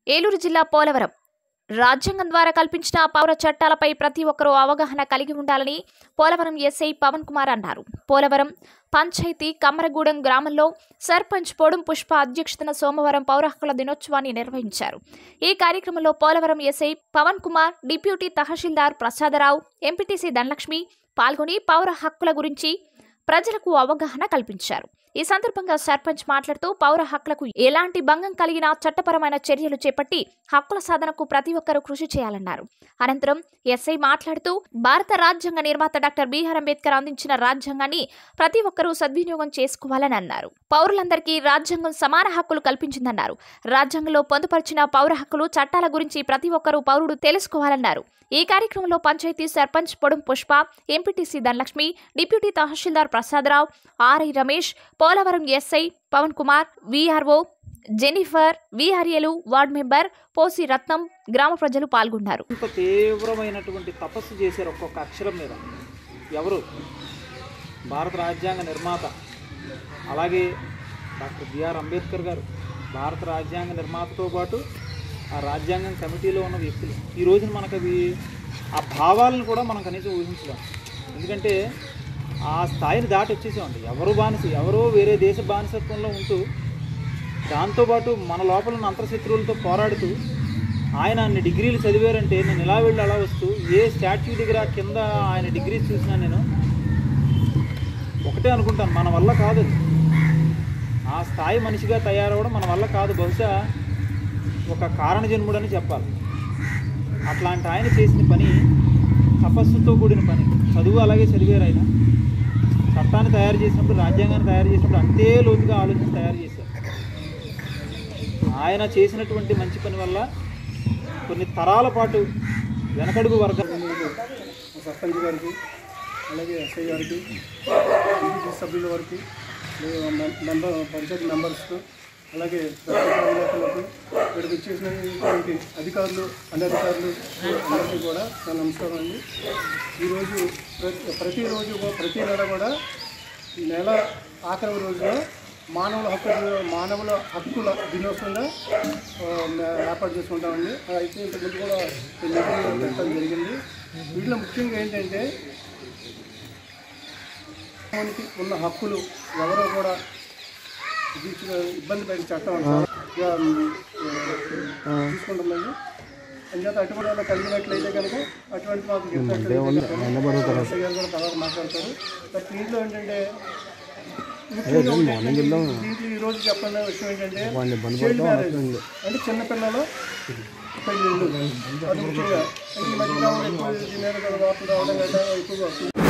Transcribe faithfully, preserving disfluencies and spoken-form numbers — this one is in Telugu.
ఏలూరు జిల్లా పోలవరం రాజ్యాంగం ద్వారా కల్పించిన పౌర చట్టాలపై ప్రతి ఒక్కరూ అవగాహన కలిగి ఉండాలని పోలవరం ఎస్ఐ పవన్ కుమార్ అన్నారు. పోలవరం పంచాయతీ కమ్మరగూడెం గ్రామంలో సర్పంచ్ పొడుం పుష్ప అధ్యక్షతన సోమవారం పౌర హక్కుల దినోత్సవాన్ని నిర్వహించారు. ఈ కార్యక్రమంలో Polavaram SI Pavan Kumar, deputy tahsildar Prasadarao, MPTC Dhanalakshmi పాల్గొని పౌర హక్కుల గురించి ప్రజలకు అవగాహన కల్పించారు. ఈ సందర్భంగా సర్పంచ్ మాట్లాడుతూ పౌర హక్కులకు ఎలాంటి భంగం కలిగినా చట్టపరమైన చర్యలు చేపట్టి హక్కుల సాధనకు ప్రతి ఒక్కరూ కృషి చేయాలన్నారు. అనంతరం ఎస్ఐ మాట్లాడుతూ భారత రాజ్యాంగ నిర్మాత డాక్టర్ బిఆర్ అంబేద్కర్ అందించిన రాజ్యాంగాన్ని ప్రతి ఒక్కరూ సద్వినియోగం చేసుకోవాలని అన్నారు. పౌరులందరికీ రాజ్యాంగం సమాన హక్కులు కల్పించిందన్నారు. రాజ్యాంగంలో పొందుపరిచిన పౌర హక్కులు చట్టాల గురించి ప్రతి ఒక్కరూ పౌరుడు తెలుసుకోవాలన్నారు. ఈ కార్యక్రమంలో panchayat sarpanch Podum Pushpa, MPTC Dhanalakshmi, deputy tahsildar Prasadarao, RI Ramesh, Polavaram SI Pavan Kumar, VRO Jennifer, విఆర్ఏలు, వార్డు మెంబర్ పోసి రత్నం, గ్రామ ప్రజలు పాల్గొన్నారు. తీవ్రమైనటువంటి తపస్సు చేశారు ఒక్కొక్క అక్షరం మీద. ఎవరు? భారత రాజ్యాంగ నిర్మాత, అలాగే డాక్టర్ బిఆర్ అంబేద్కర్ గారు. భారత రాజ్యాంగ నిర్మాతతో పాటు ఆ రాజ్యాంగం కమిటీలో ఉన్న వ్యక్తులు. ఈ రోజున మనకు అవి ఆ భావాలను కూడా మనం కనీసం ఊహించలేం. ఎందుకంటే ఆ స్థాయిని దాటి వచ్చేసామండి. ఎవరు బానిస, ఎవరో వేరే దేశ బానిసత్వంలో ఉంటూ దాంతోపాటు మన లోపల ఉన్న అంతర్శత్రువులతో పోరాడుతూ ఆయన అన్ని డిగ్రీలు చదివారంటే నేను ఇలా వెళ్ళి అలా వస్తూ ఏ స్టాచ్యూ దగ్గర కింద ఆయన డిగ్రీస్ చూసినా నేను ఒకటే అనుకుంటాను, మన వల్ల కాదు. ఆ స్థాయి మనిషిగా తయారవడం మన వల్ల కాదు. బహుశా ఒక కారణ జన్ముడని చెప్పాలి. అట్లాంటి ఆయన చేసిన పని తపస్సుతో కూడిన పని. చదువు అలాగే చదివారు. ఆయన చట్టాన్ని తయారు చేసినప్పుడు, రాజ్యాంగాన్ని తయారు చేసినప్పుడు అంతే లోతుగా ఆలోచించి తయారు చేశారు. ఆయన చేసినటువంటి మంచి పని వల్ల కొన్ని తరాల పాటు వెనకడుగు వర్గం సర్పంచ్ గారికి, అలాగే ఎస్ఐ గారికి, ఎంపీటీ సభ్యుల వారికి, మెంబర్ పంచాయతీ మెంబర్స్కు, అలాగే విలేకరులకు, ఇక్కడికి వచ్చేసినటువంటి అధికారులు, అనధికారులు అందరికీ కూడా నా నమస్కారం అండి. ఈరోజు ప్రతి ప్రతిరోజు ప్రతి నెల కూడా ఈ నెల ఆఖరి రోజున మానవుల హక్కు మానవుల హక్కుల దినోత్సవంగా ఏర్పాటు చేసుకుంటామండి. అయితే ఇంతకుముందు కూడా మీటింగ్లో పెట్టడం జరిగింది. వీటిలో ముఖ్యంగా ఏంటంటే మనకి ఉన్న హక్కులు ఎవరో కూడా ఇబ్బంది పడే చట్టం తీసుకుంటుందండి. అంచేత అటువంటి వాళ్ళు కలిగినట్లయితే కనుక అటువంటి మాకు చెప్పినట్లయితే గారు కూడా తర్వాత మాట్లాడతారు. బట్ దీంట్లో ఏంటంటే దీంట్లో ఈరోజు చెప్పిన విషయం ఏంటంటే చైల్డ్ మ్యారేజ్ అంటే చిన్నపిల్లలు పెళ్ళిళ్ళు. అది ముఖ్యంగా ఈ మధ్యకాలంలో ఎక్కువ దీని మీద వార్తలు రావడం కదా ఎక్కువగా